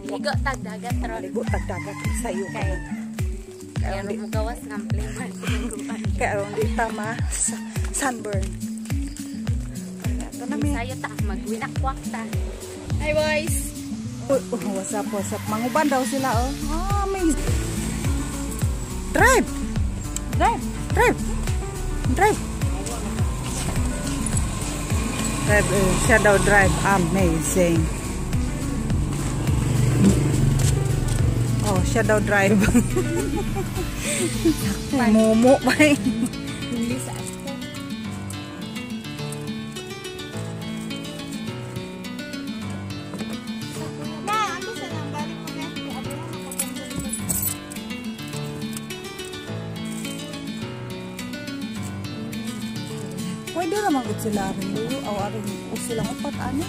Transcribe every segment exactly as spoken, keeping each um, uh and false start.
Ligo tag dagat ron. Ligo tag dagat sayo kay. Kaya mo gawas ng play man. Kaya hindi tama sa sunburn. Ito na may. Sayo ta magwinakwak ta. Hi boys. Oh, oh, what's up, what's up? Manguban daw sila oh. Ah, may drive. Drive, drive. Drive. Drive, uh, shadow drive, amazing. Oh, shadow drive. Momo pa eh. Hindi sa asto. Ma, ano sa nang balik mo na? Pwede naman kung sila rin dulo. O arin o silang upat ano.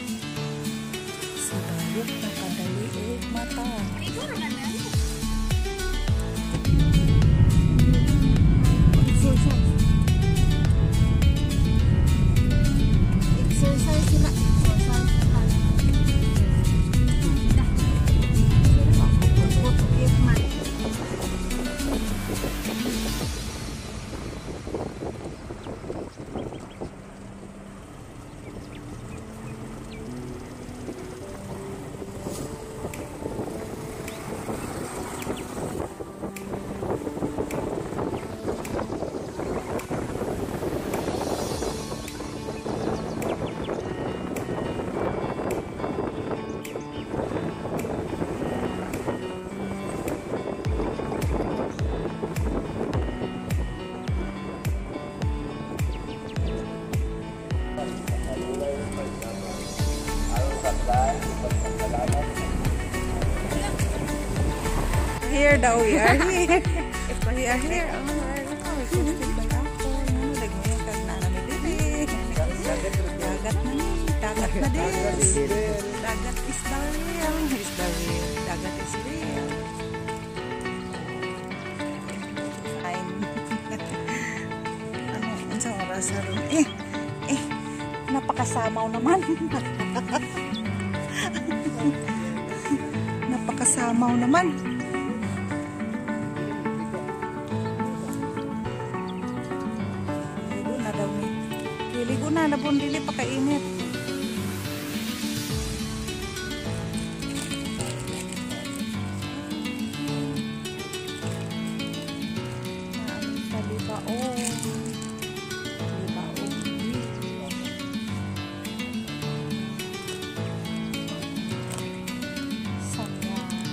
Sa bayot na kadali eh mata. Ito naman na. Exercise sila. Here daw, we are here. If we are here, oh, we're posted by ako. Nagmaya kag na namin din. Dagat na ni. Dagat na din. Dagat is the real. Is the real. Dagat is real. Fine. Ano, ang sa oras na rin. Eh, eh, napakasamaw naman. Napakasamaw naman. Ligo na, nabon dili pa kainit. Namin sa libaon. Libaon. Saya.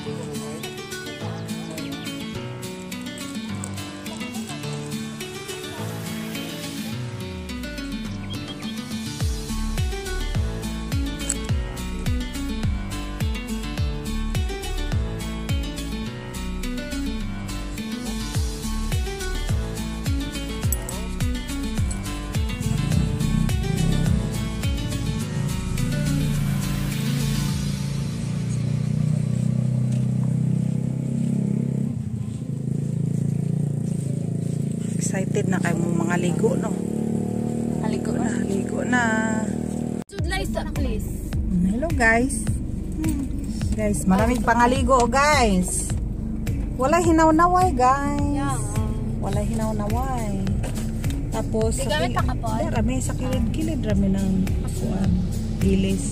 Excited na kayo mga ligo, no? Haligo Na, ligo na. Sudlay sa please. Hello guys. Guys, maraming pangaligo, guys. Wala hinaw-naway, guys. Yeah. Wala hinaw-naway. Tapos, Di gamit pa ka po? Hindi, rami sa kilid-kilid, rami ng kuan, dilis.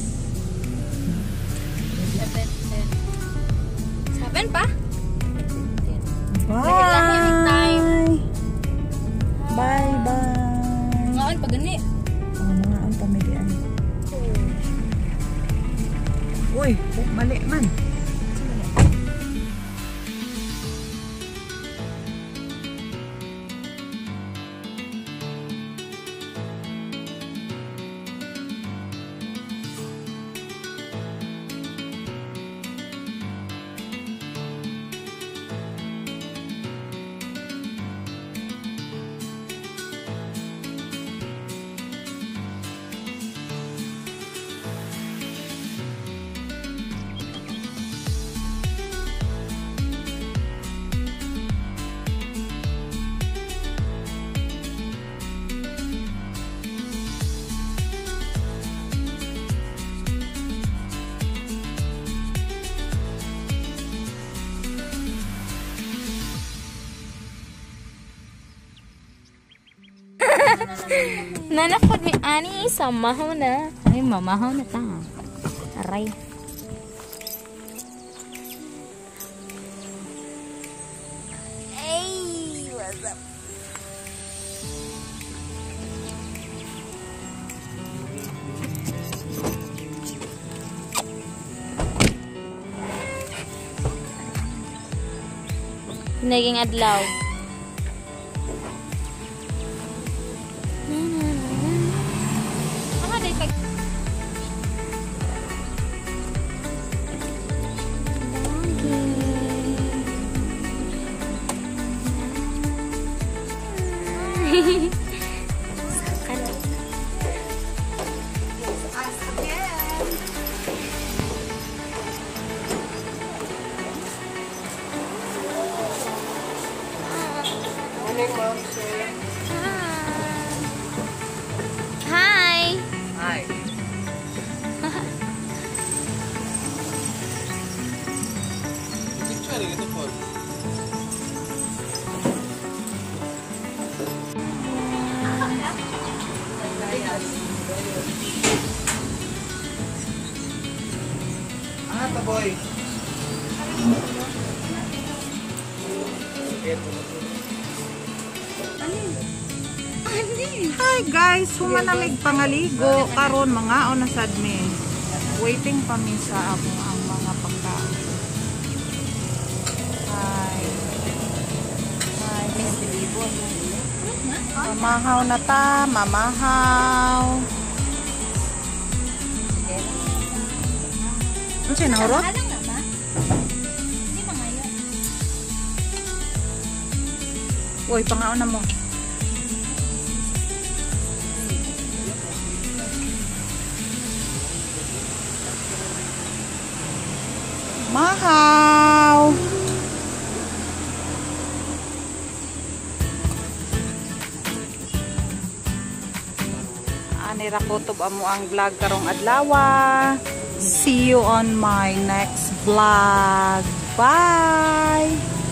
Seven, ten. Seven pa? Bye! Bye, bye! Ngaon pa gani. Oh, mga ang pamilian. Uy, mali man. Nanapod mi ani sa mahaw na. Ay, mamahaw na ta. Aray. Hey, what's up? Naging adlaw. Ano din pag Hi. Hi. Ah, taboy. Hi guys, humanamig pangaligo karon mga ona sad mi. Waiting pa mi sa among ang mga pagkaon. Hi. Hi, Miss Libon. Mamahaw na ta, mamahaw. Ano siya nahurot? Alang na ba? Hindi mangayo. Uy, pangaon na mo. Mahaw. Ani ra kutob amo ang vlog karong adlaw. See you on my next vlog. Bye.